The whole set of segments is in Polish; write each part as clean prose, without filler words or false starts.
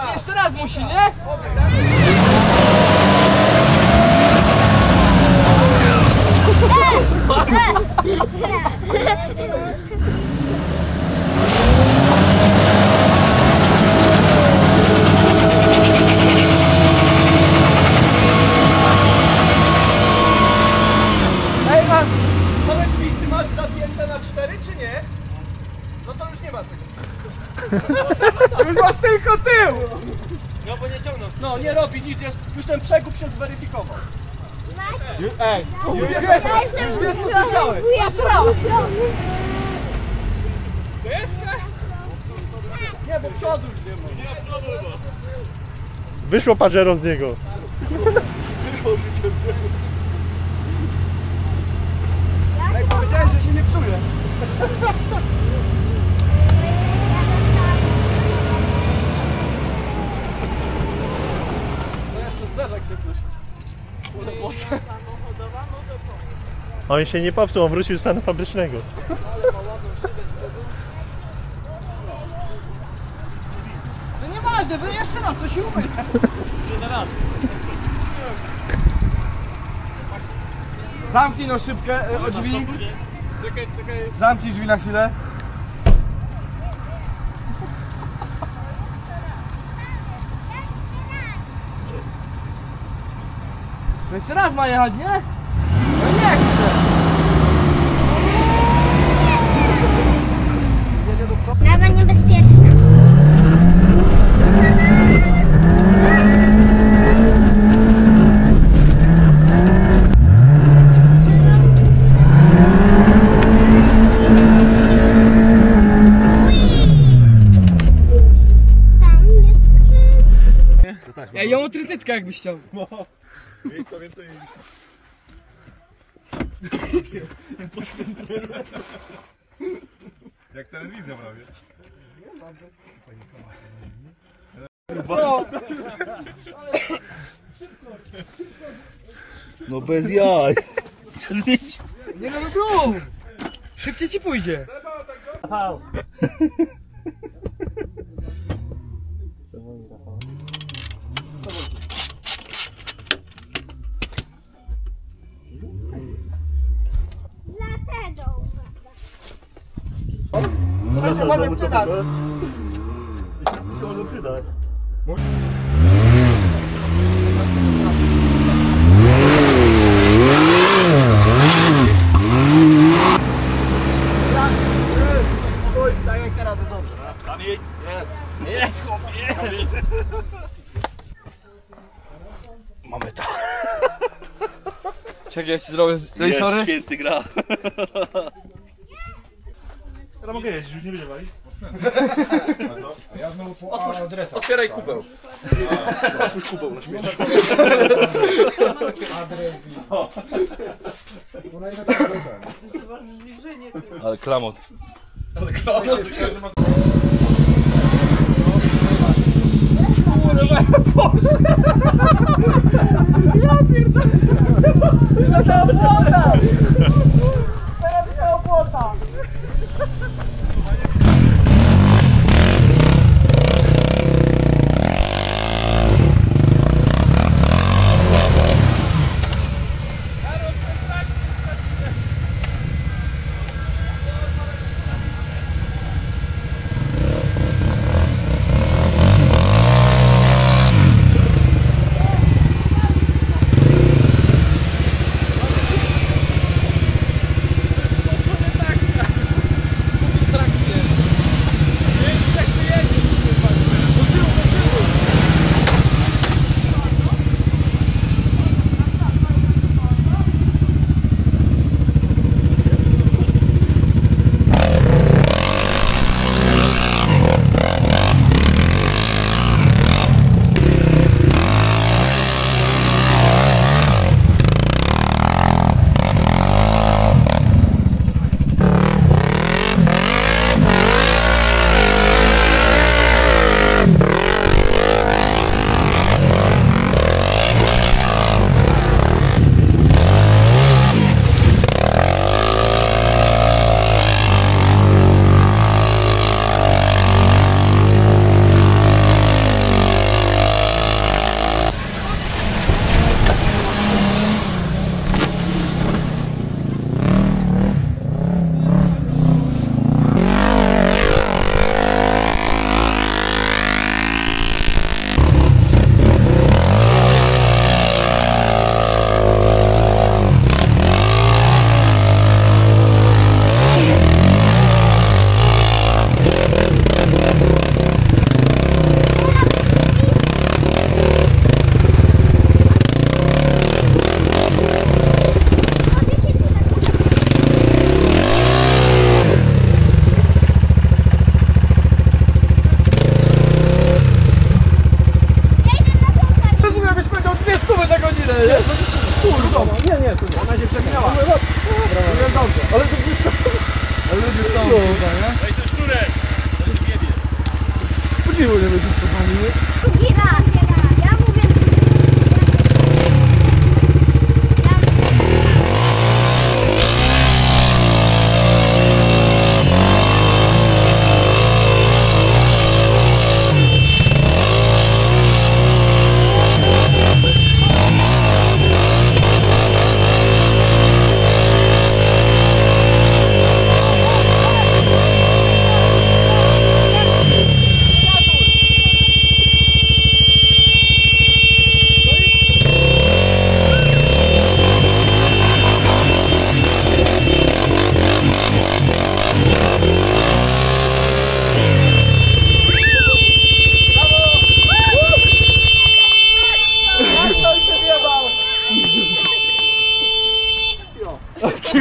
Tak, jeszcze raz musi, nie? Ej, a powiedz mi, ty masz zapięte na 4 czy nie? No to już nie ma tego. Już masz tylko tył! No bo nie ciągnął. No nie robi nic, już ten przegub się zweryfikował. Ej, już wiesz co słyszałeś. Jeszcze raz. Jeszcze? Nie, bo przodu już nie ma. Nie, przodu chyba. Wyszło Pajero z niego. Ej, powiedziałeś, że się nie psuje. No jeszcze zderzak się coś. On się nie popsuł, on wrócił z stanu fabrycznego. To nieważne, wy jeszcze raz, to się umyj. Zamknij no szybkę drzwi. Zamknij drzwi na chwilę. To jeszcze raz ma jechać, nie? No nie chcę. Jedzie do przodu. Lawa niebezpieczna. Tam jest kręg. Ja ją trytytkę jakbyś chciał. Miejsca więcej. Jak telewizja prawie. No bez jaj. Co zmienić? Nie no rób! Szybciej ci pójdzie. Dlatego. No się może przydać. się może przydać. Stój, tak jak teraz jest dobrze. Kamień. Jest chłopie. Mamy to. Czekaj, ja ci zrobię z sorry. Święty gra. Ja mogę jeździć, już nie będzie walić. Otwieraj kubeł. Otwórz kubeł na śmieci. Ale klamot. Ja pierdolę. Teraz miała błota. Teraz miała błota.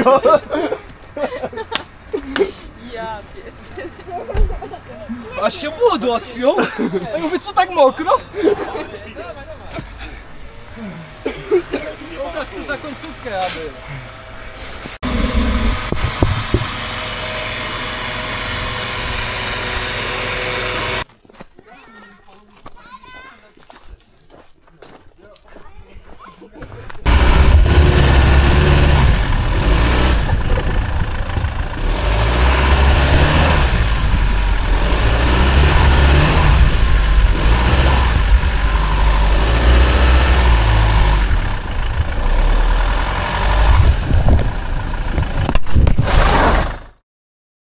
Ja pierdolę. Aż się młodo odpiął. A ja mówię, co tak mokro? Pokaż tu za końcówkę, aby.